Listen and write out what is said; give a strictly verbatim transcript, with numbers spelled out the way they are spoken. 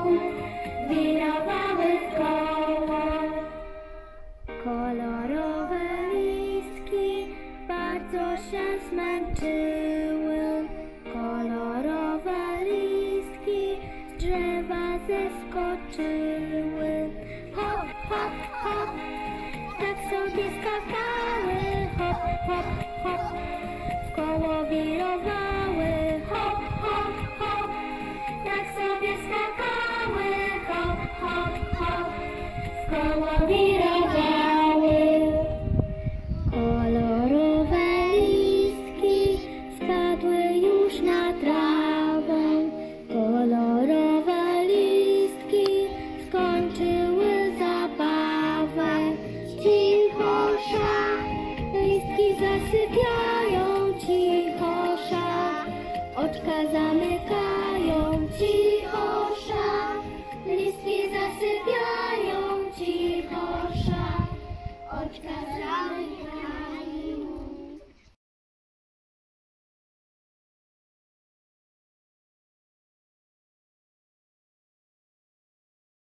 wirowały w koło. Kolorowe listki bardzo się zmęczyły. Kolorowe listki z drzewa zeskoczyły. Hop, hop, hop, tak sobie skakały. Hop, hop, hop, w koło wirowały. Hop, hop, hop, tak sobie skakały. Hop, hop, hop, w koło wirowały.